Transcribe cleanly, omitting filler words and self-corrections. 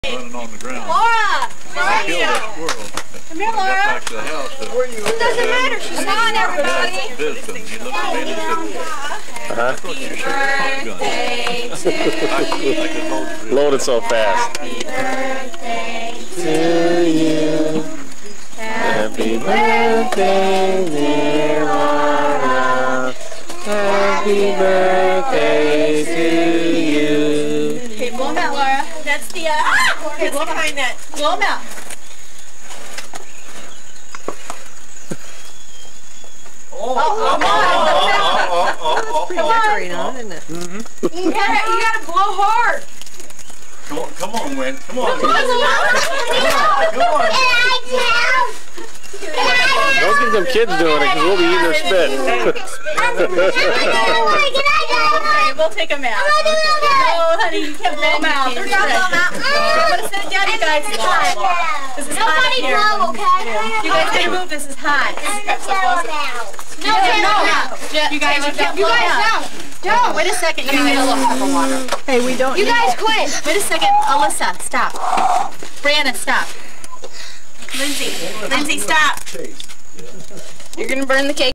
Running on the ground. Laura! I killed that squirrel. Come here, Laura. Back to the house. It doesn't matter. She's on, everybody. Visiting. He looked at me and said, I thought you shot a pump gun. Loaded so fast. Happy birthday To you. Happy birthday, dear Laura. Happy birthday to you. Okay, blow them out, Laura. That's the, okay, blow behind that. Blow them out. Pretty decorating on, isn't it? You gotta blow hard. Come on, Win. Come on. Come on. Don't get them kids doing it because we'll be eating their spit. Okay, we'll take them out. No, honey, you can't blow them out. They're not blown out. I'm gonna sit down, you guys. This is hot up here. You guys gotta move. This is hot. No. You guys can't blow out. Don't. Wait a second. You guys. A little cup of water. Hey, we don't. You guys quit. Wait a second. Alyssa, stop. Brianna, stop. Lindsay, stop. You're gonna burn the cake.